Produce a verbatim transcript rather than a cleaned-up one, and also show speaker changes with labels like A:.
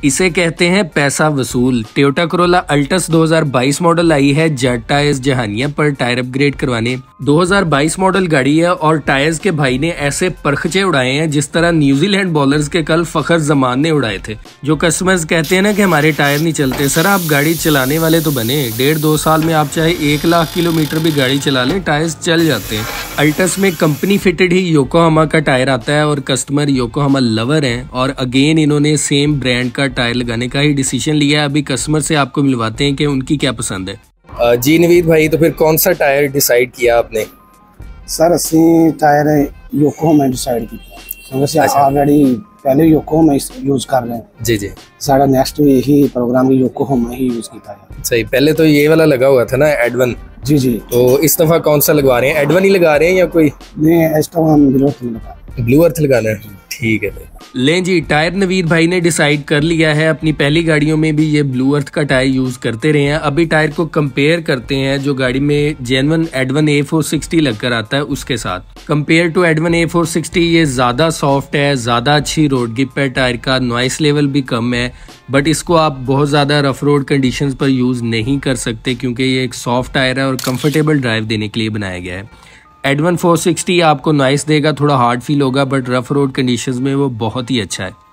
A: इसे कहते हैं पैसा वसूल। टोयोटा कोरोला अल्टस दो हज़ार बाईस मॉडल आई है जेट टायर्स जहानिया पर टायर अपग्रेड करवाने। दो हज़ार बाईस मॉडल गाड़ी है और टायर्स के भाई ने ऐसे परखचे उड़ाए हैं जिस तरह न्यूजीलैंड बॉलर्स के कल फखर जमान ने उड़ाए थे। जो कस्टमर्स कहते हैं ना कि हमारे टायर नहीं चलते, सर आप गाड़ी चलाने वाले तो बने, डेढ़ दो साल में आप चाहे एक लाख किलोमीटर भी गाड़ी चला लें टायर्स चल जाते हैं। अल्टस में कंपनी फिटेड ही योकोहामा का टायर आता है और कस्टमर योकोहामा लवर हैं और अगेन इन्होंने सेम ब्रांड का टायर लगाने का ही डिसीजन लिया है। अभी कस्टमर से आपको मिलवाते हैं कि उनकी क्या पसंद है। जी नवीद भाई, तो फिर कौन सा टायर डिसाइड किया आपने?
B: सर असी टायर योकोहामा डिसाइड किया। वैसे ऑलरेडी पहले योकोहामा यूज कर रहे हैं।
A: जी जी,
B: सारा नेक्स्ट भी यही प्रोग्राम योकोहामा ही यूज किया है।
A: सही, पहले तो ये वाला लगा हुआ था ना एडवन।
B: जी जी,
A: तो इस दफा कौन सा लगवा रहे हैं? एडवन ही लगा रहे हैं या कोई?
B: नहीं, इस दफा हम ब्लू अर्थ लगा
A: ब्लू अर्थ लगाना है। ठीक है भाई। लें जी, टायर नवीद भाई ने डिसाइड कर लिया है। अपनी पहली गाड़ियों में भी ये ब्लू अर्थ का टायर यूज करते रहे हैं। अभी टायर को कंपेयर करते हैं जो गाड़ी में genuine Advan A four sixty लगकर आता है उसके साथ। Compare to Advan A four sixty ये ज्यादा सॉफ्ट है, ज्यादा अच्छी रोड ग्रिप है, टायर का नॉइस लेवल भी कम है, बट इसको आप बहुत ज्यादा रफ रोड कंडीशंस पर यूज नहीं कर सकते क्योंकि ये एक सॉफ्ट टायर है और कंफर्टेबल ड्राइव देने के लिए बनाया गया है। एडवन फोर सिक्सटी आपको नॉइस देगा, थोड़ा हार्ड फील होगा, बट रफ रोड कंडीशंस में वो बहुत ही अच्छा है।